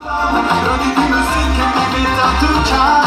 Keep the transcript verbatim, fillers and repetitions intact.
Rör dig till musiken, vi vet att du kan.